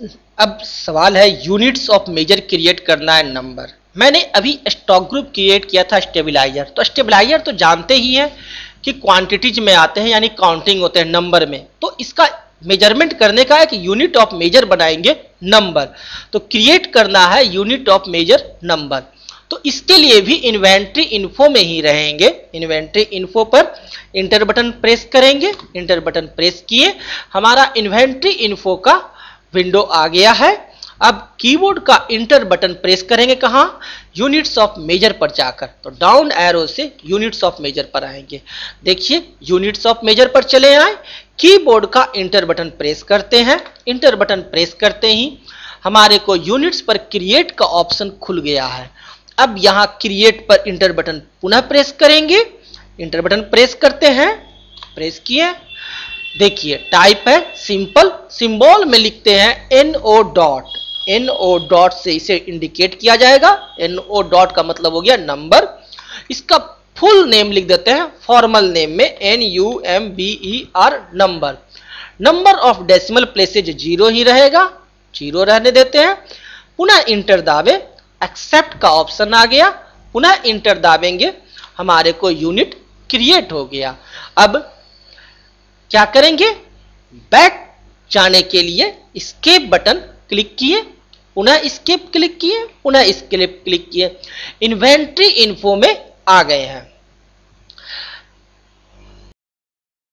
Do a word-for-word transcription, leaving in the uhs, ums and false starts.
अब सवाल है यूनिट्स ऑफ मेजर क्रिएट करना है नंबर। मैंने अभी स्टॉक ग्रुप क्रिएट किया था स्टेबलाइजर, तो स्टेबलाइजर तो जानते ही हैं कि क्वांटिटीज में आते हैं, यानी काउंटिंग होते हैं नंबर में। तो इसका मेजरमेंट करने का एक यूनिट ऑफ मेजर बनाएंगे नंबर। तो क्रिएट करना है यूनिट ऑफ मेजर नंबर, तो इसके लिए भी इन्वेंट्री इन्फो में ही रहेंगे। इन्वेंट्री इन्फो पर इंटर बटन प्रेस करेंगे। इंटर बटन प्रेस किए, हमारा इन्वेंट्री इन्फो का विंडो आ गया है। अब कीबोर्ड का इंटर बटन प्रेस करेंगे, कहां? यूनिट्स ऑफ मेजर पर जाकर। तो डाउन एरो से यूनिट्स ऑफ मेजर पर आएंगे। देखिए यूनिट्स ऑफ मेजर पर चले आए, कीबोर्ड का इंटर बटन प्रेस करते हैं। इंटर बटन प्रेस करते ही हमारे को यूनिट्स पर क्रिएट का ऑप्शन खुल गया है। अब यहां क्रिएट पर इंटर बटन पुनः प्रेस करेंगे। इंटर बटन प्रेस करते हैं, प्रेस किए, देखिए टाइप है सिंपल, सिंबल में लिखते हैं एनओ डॉट। एनओ डॉट से इसे इंडिकेट किया जाएगा। एनओ डॉट का मतलब हो गया नंबर। इसका फुल नेम लिख देते हैं, फॉर्मल नेम में N U M B E R, number. Number of decimal places zero ही रहेगा, जीरो रहने देते हैं। पुनः इंटर दाबे, एक्सेप्ट का ऑप्शन आ गया, पुनः इंटर दाबेंगे, हमारे को यूनिट क्रिएट हो गया। अब क्या करेंगे? बैक जाने के लिए एस्केप बटन क्लिक किए, पुनः एस्केप क्लिक किए, पुनः एस्केप क्लिक किए, इन्वेंट्री इन्फो में आ गए हैं।